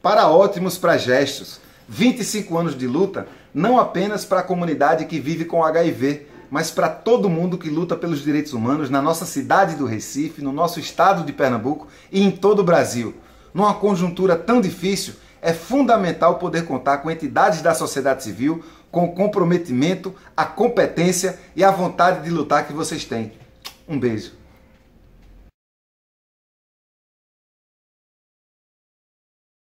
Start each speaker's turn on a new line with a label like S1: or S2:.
S1: para ótimos gestos. 25 anos de luta, não apenas para a comunidade que vive com HIV, mas para todo mundo que luta pelos direitos humanos na nossa cidade do Recife, no nosso estado de Pernambuco e em todo o Brasil. Numa conjuntura tão difícil, é fundamental poder contar com entidades da sociedade civil, com o comprometimento, a competência e a vontade de lutar que vocês têm. Um beijo.